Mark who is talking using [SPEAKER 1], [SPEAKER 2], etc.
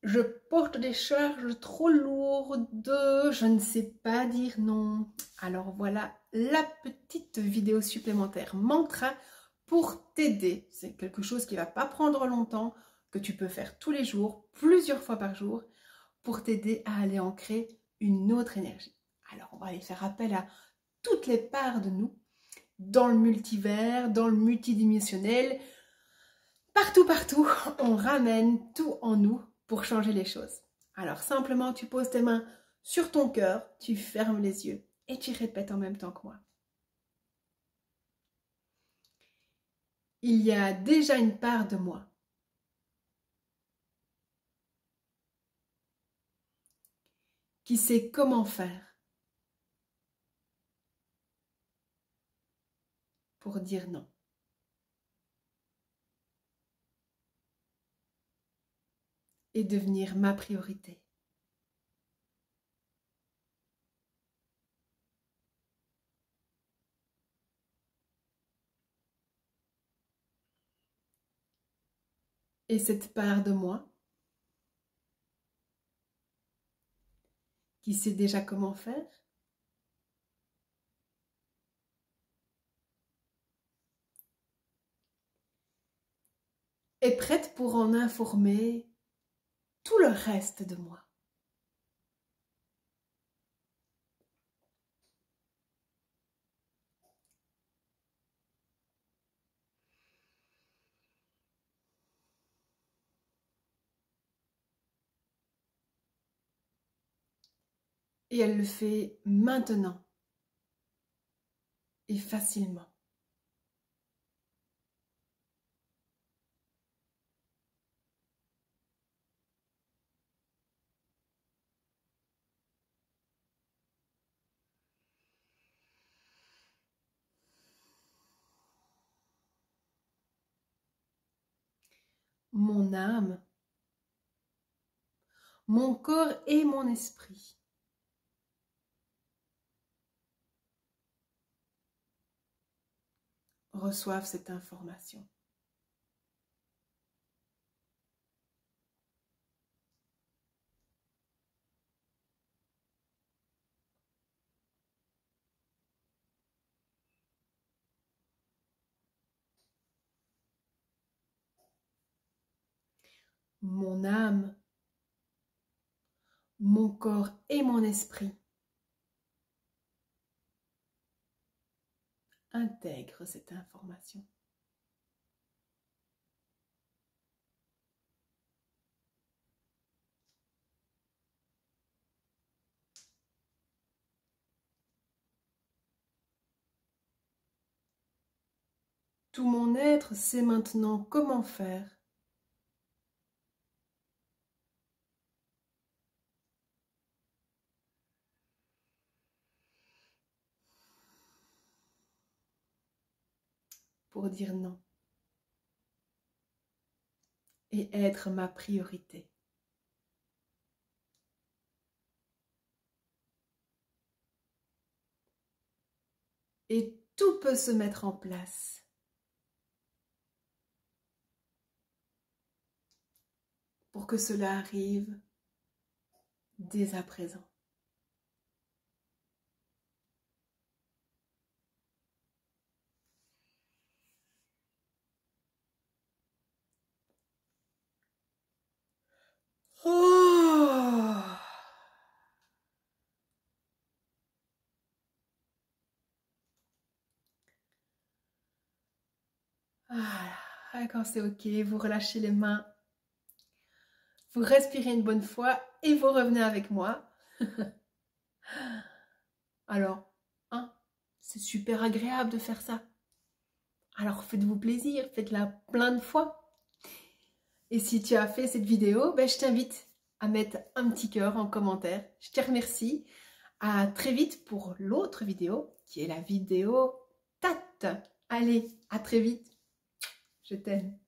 [SPEAKER 1] Je porte des charges trop lourdes, je ne sais pas dire non. Alors voilà la petite vidéo supplémentaire mantra pour t'aider. C'est quelque chose qui ne va pas prendre longtemps, que tu peux faire tous les jours, plusieurs fois par jour, pour t'aider à aller ancrer une autre énergie. Alors on va aller faire appel à toutes les parts de nous, dans le multivers, dans le multidimensionnel, partout, on ramène tout en nous pour changer les choses. Alors simplement, tu poses tes mains sur ton cœur, tu fermes les yeux et tu répètes en même temps que moi. Il y a déjà une part de moi qui sait comment faire pour dire non. Et devenir ma priorité. Et cette part de moi qui sait déjà comment faire est prête pour en informer tout le reste de moi. Et elle le fait maintenant et facilement. Mon âme, mon corps et mon esprit reçoivent cette information. Mon âme, mon corps et mon esprit intègrent cette information. Tout mon être sait maintenant comment faire pour dire non et être ma priorité. Et tout peut se mettre en place pour que cela arrive dès à présent. Oh! Ah, quand c'est ok, vous relâchez les mains, vous respirez une bonne fois et vous revenez avec moi. Alors, hein, c'est super agréable de faire ça. Alors faites-vous plaisir, faites-la plein de fois. Et si tu as fait cette vidéo, ben, je t'invite à mettre un petit cœur en commentaire. Je te remercie. À très vite pour l'autre vidéo, qui est la vidéo Tate. Allez, à très vite. Je t'aime.